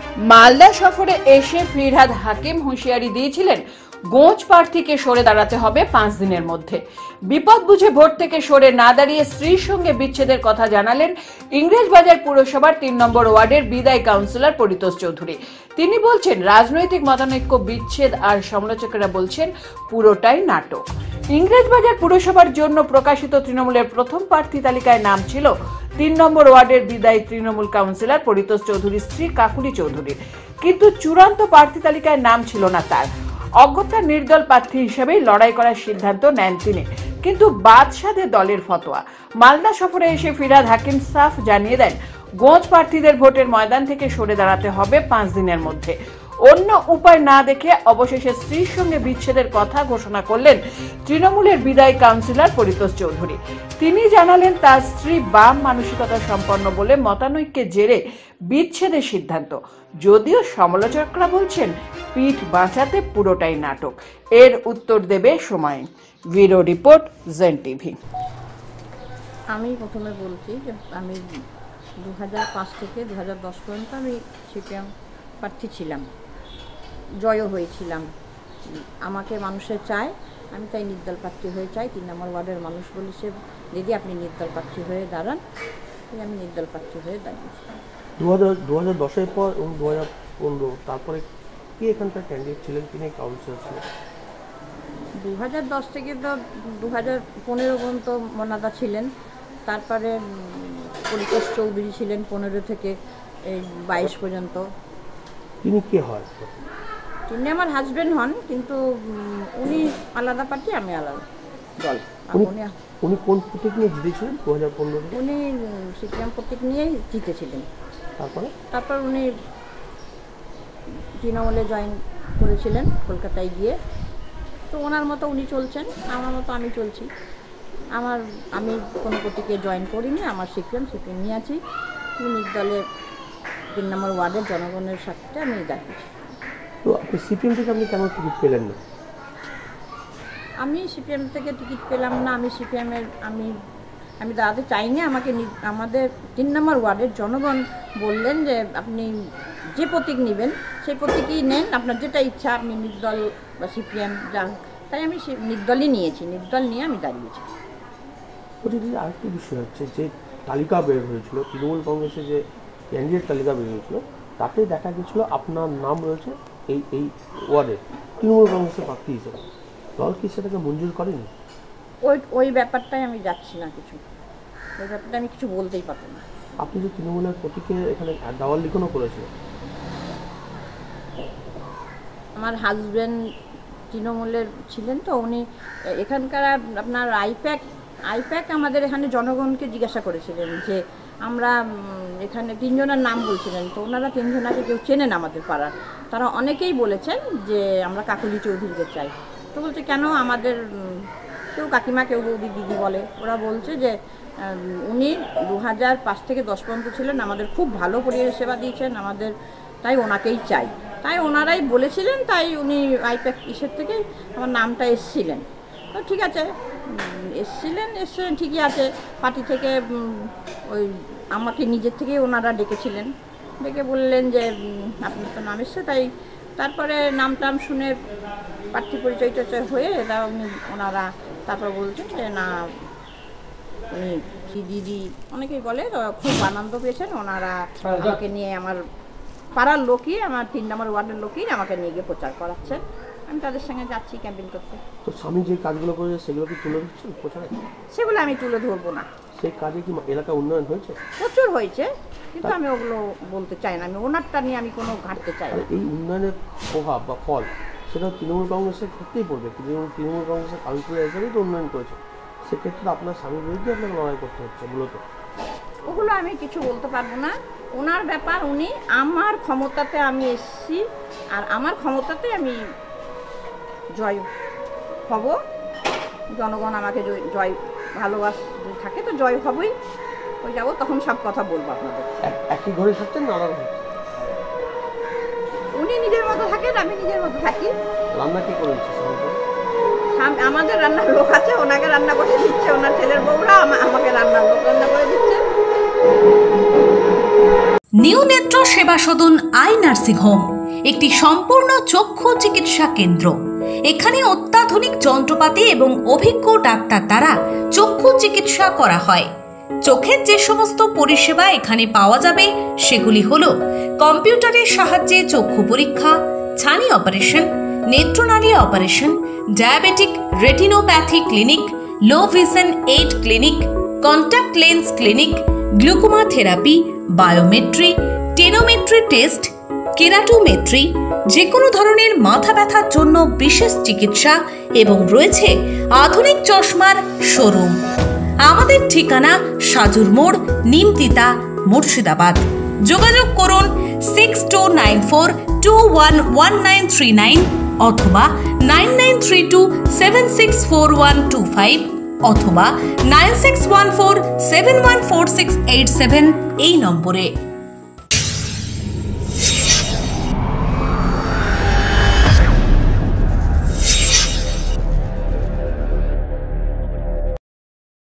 মালদা সফরে এসে ফিরহাদ হাকিম হুঁশিয়ারি দিয়েছিলেন, গোঁজ প্রার্থীকে সরে দাঁড়াতে হবে 5 দিনের মধ্যে। বিপদ বুঝে ভোট থেকে সরে না দাঁড়িয়ে স্ত্রীর সঙ্গে বিচ্ছেদের কথা জানালেন ইংরেজবাজার পুরসভার 3 নম্বর ওয়ার্ডের বিদায়ী কাউন্সিলর পরিতোষ চৌধুরী। তিনি বলছেন, রাজনৈতিক মতানৈক্য, বিচ্ছেদ আর সমালোচকেরা বলছেন পুরোটাই নাটক। ইংরেজবাজার পুরসভার জন্য প্রকাশিত তৃণমূলের প্রথম প্রার্থী তালিকায় নাম ছিল 3 নম্বর ওয়ার্ডের বিদায়ী তৃণমূল কাউন্সিলর পরিতোষ চৌধুরীর স্ত্রী কাকুলি চৌধুরীর, কিন্তু চূড়ান্ত প্রার্থী তালিকায় নাম ছিল না তার। অগত্যা নির্দল প্রার্থী হিসেবেই লড়াই করার সিদ্ধান্ত নেন তিনি, কিন্তু বাদ সাধে দলের ফতোয়া। মালদা সফরে এসে ফিরহাদ হাকিম সাফ জানিয়ে দেন, গোঁজ প্রার্থীদের ভোটের ময়দান থেকে সরে দাঁড়াতে হবে 5 দিনের মধ্যে। অন্য উপায় না দেখে অবশেষে স্ত্রীর সঙ্গে বিচ্ছেদের কথা ঘোষণা করলেন তৃণমূলের বিদায়ী কাউন্সিলর পরিতোষ চৌধুরী। তিনি জানালেন, তার স্ত্রী বাম মানসিকতা সম্পন্ন বলে মতানৈক্যের জেরে বিচ্ছেদের সিদ্ধান্ত। যদিও সমালোচকরা বলছেন পিঠ বাঁচাতে পুরোটাই নাটক। এর উত্তর দেবে সময়। Bureau report, Zen TV. আমি প্রথমে বলছি যে আমি 2005 থেকে 2010 পর্যন্ত আমি সিপিএম প্রার্থী ছিলাম, জয়ও হয়েছিলাম। আমাকে মানুষে চায়, আমি তাই নির্দল প্রার্থী হয়ে চাই। 3 নম্বর ওয়ার্ডের মানুষ বলেছে, দিদি আপনি নির্দল প্রার্থী হয়ে দাঁড়ান। তাই আমি নির্দল প্রার্থী হয়ে দাঁড়িয়েছি। 2010-এর পর এবং 2015 তারপরে কি এখানকার ক্যান্ডিডেট ছিলেন, তিনি কাউন্সিলর ছিলেন? 2010 থেকে তো 2015 পর্যন্ত মনাদা ছিলেন, তারপরে পরিতোষ চৌধুরী ছিলেন 15 থেকে 22 পর্যন্ত। তিনি কে হয়? তিনি আমার হাজবেন্ড হন, কিন্তু উনি আলাদা পার্টি, আমি আলাদা দল। উনি কোন প্রতীক নিয়ে জিতেছিলেন 2015-এ? উনি সিপিএম প্রতীক নিয়েই জিতেছিলেন। তারপর উনি তৃণমূলে জয়েন করেছিলেন কলকাতায় গিয়ে। তো ওনার মতো উনি চলছেন, আমার মতো আমি চলছি। আমি কোনো প্রতীকে জয়েন করিনি, আমার সিপিএম নিয়ে আছি। নির্দলের 3 নম্বর ওয়ার্ডের জনগণের সাথে আমি দাঁড়িয়েছি। তো আপনি সিপিএম থেকে আপনি কেন টিকিট পেলেন না? আমি সিপিএম থেকে টিকিট পেলাম না, আমি সিপিএমের আমি দাঁড়াতে চাইনি। আমাদের 3 নম্বর ওয়ার্ডের জনগণ বললেন যে আপনি যে প্রতীক নেবেন সেই প্রতীকই নেন, আপনার যেটা ইচ্ছা, আপনি নির্দল বা সিপিএম যান। তাই আমি নির্দলই নিয়েছি, নির্দল নিয়ে আমি দাঁড়িয়েছি। প্রতিদিন আরেকটি বিষয় হচ্ছে যে তালিকা বের হয়েছিল, তৃণমূল কংগ্রেসের যে ক্যান্ডিডেট তালিকা বের হয়েছিল, তাতে দেখা গেছিলো আপনার নাম রয়েছে এই ওয়ার্ডে তৃণমূল কংগ্রেসের প্রার্থী হিসেবে। দল কি সেটাকে মঞ্জুর করেনি? ওই ব্যাপারটাই আমি যাচ্ছি না, ওই ব্যাপারটা আমি কিছু বলতেই পারবো না। আপনি যে তৃণমূলের প্রতীকে এখানে দেওয়াল লিখনও করেছিলেন। আমার হাজব্যান্ড তৃণমূলের ছিলেন, তো উনি এখানকার আপনার আইপ্যাক আমাদের এখানে জনগণকে জিজ্ঞাসা করেছিলেন যে আমরা এখানে 3 জনের নাম বলছিলেন। তো ওনারা 3 জনাকে কেউ চেনেন আমাদের পাড়ার, তারা অনেকেই বলেছেন যে আমরা কাকুলি চৌধুরীকে চাই। তো বলছে কেন, আমাদের কেউ কাকিমা, কেউ বৌদি, দিদি বলে। ওরা বলছে যে উনি 2005 থেকে 10 পর্যন্ত ছিলেন, আমাদের খুব ভালো পরিষেবা দিয়েছেন আমাদের, তাই ওনাকেই চাই। তাই ওনারাই বলেছিলেন, তাই উনি আইপ্যাক ইসের থেকেই আমার নামটা এসছিলেন। তো ঠিক আছে, এসছিলেন ঠিকই আছে। পার্টি থেকে ওই আমাকে নিজের থেকেই ওনারা ডেকেছিলেন, ডেকে বললেন যে আপনার তো নাম এসছে। তাই তারপরে নাম টাম শুনে প্রার্থী পরিচয় টরিচয় হয়ে ওনারা তারপর বলছেন যে না, উনি দিদি অনেকেই বলে, খুব আনন্দ পেয়েছেন ওনারা আমাকে নিয়ে। আমার পাড়ার লোকই, আমার 3 নম্বর ওয়ার্ডের লোকই আমাকে নিয়ে গিয়ে প্রচার করাচ্ছেন। আমি তাদের সঙ্গে যাচ্ছি ক্যাম্পেইন করতে। তো স্বামী যে কাজগুলো করেছে সেগুলো কি তুলে ধরছেন প্রচারে? সেগুলো আমি তুলে ধরবো না। সেই কাজে কি এলাকা উন্নয়ন হয়েছে? প্রচুর হয়েছে, কিন্তু আমি ওগুলো বলতে চাই না। আমি ওনারটা নিয়ে আমি কোনো ঘাটতে চাই না। এই উন্নয়নের প্রভাব বা ফল সেটা তৃণমূল কংগ্রেসের ক্ষেত্রেই পড়বে। তৃণমূল কংগ্রেসের কাউন্সিলর হিসেবেই তো উন্নয়ন করেছে, সেক্ষেত্রে আপনার স্বামীর বিরুদ্ধে আপনাকে লড়াই করতে হচ্ছে মূলত। ওগুলো আমি কিছু বলতে পারবো না, ওনার ব্যাপার। উনি আমার ক্ষমতাতে আমি এসেছি, আর আমার ক্ষমতাতে আমি জয় হব। জনগণ আমাকে জয় ভালোবাস থাকে, তো জয় হবই। ওই যাবো, তখন সব কথা বলবো আপনাদের। একই ঘরে থাকছেন না আলাদা? উনি নিজের মতো থাকেন, আমি নিজের মতো থাকি। রান্না কি করে দিচ্ছে? আমাদের রান্নার লোক আছে, ওনাকে রান্না করে দিচ্ছে। ওনার ছেলের বউরা আমাকে রান্নার লোক রান্না করে দিচ্ছে। নিউ নেত্র সেবা সদন আই নার্সিং হোম একটি সম্পূর্ণ চক্ষু চিকিৎসা কেন্দ্র। এখানে অত্যাধুনিক যন্ত্রপাতি এবং অভিজ্ঞ ডাক্তার দ্বারা চক্ষু চিকিৎসা করা হয়। চোখের যে সমস্ত পরিষেবা এখানে পাওয়া যাবে সেগুলি হলো কম্পিউটারের সাহায্যে চক্ষু পরীক্ষা, ছানি অপারেশন, নেত্রনালী operation, diabetic retinopathy clinic, low vision aid clinic, contact lens clinic, glaucoma therapy, biometry, tonometry test, keratometry, যে কোনো ধরনের মাথা ব্যথার জন্য বিশেষ চিকিৎসা এবং রয়েছে আধুনিক চশমার শোরুম। আমাদের ঠিকানা সাজুর মোড়, নিমতিতা, মুর্শিদাবাদ। যোগাযোগ করুন 6294211939 অথবা 9932764125 অথবা 9614714687 এই নম্বরে।